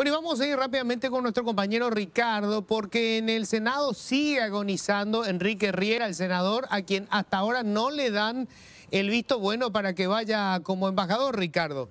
Bueno, y vamos a ir rápidamente con nuestro compañero Ricardo, porque en el Senado sigue agonizando Enrique Riera, el senador, a quien hasta ahora no le dan el visto bueno para que vaya como embajador, Ricardo.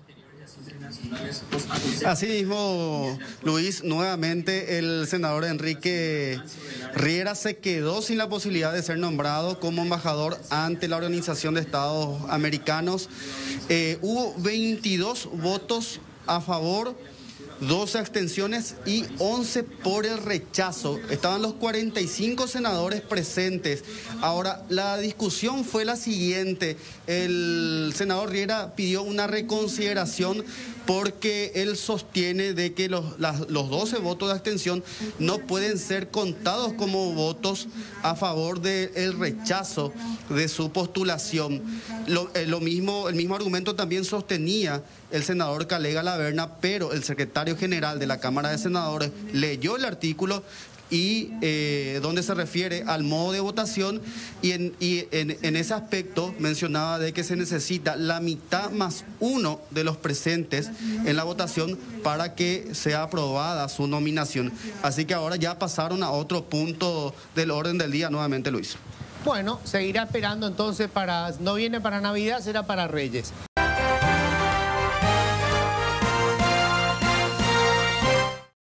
Así mismo, Luis, nuevamente el senador Enrique Riera se quedó sin la posibilidad de ser nombrado como embajador ante la Organización de Estados Americanos. Hubo 22 votos a favor, 12 abstenciones y 11 por el rechazo. Estaban los 45 senadores presentes. Ahora, la discusión fue la siguiente. El senador Riera pidió una reconsideración porque él sostiene de que los 12 votos de abstención no pueden ser contados como votos a favor del rechazo de su postulación. El mismo argumento también sostenía el senador Calega Laverna, pero el secretario general de la Cámara de Senadores leyó el artículo y donde se refiere al modo de votación y en ese aspecto mencionaba de que se necesita la mitad más uno de los presentes en la votación para que sea aprobada su nominación. Así que ahora ya pasaron a otro punto del orden del día nuevamente, Luis. Bueno, seguirá esperando entonces no viene para Navidad, será para Reyes.